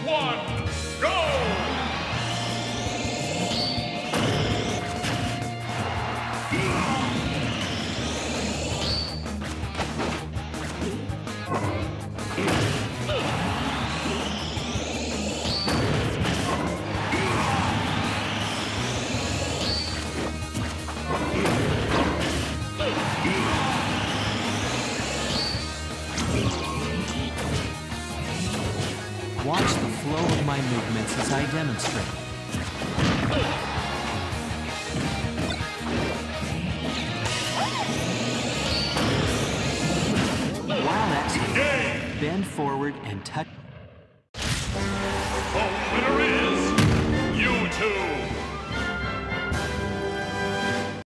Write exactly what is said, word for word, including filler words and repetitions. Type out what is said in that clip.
one, go! Watch the flow of my movements as I demonstrate. While exhaling, bend forward and touch.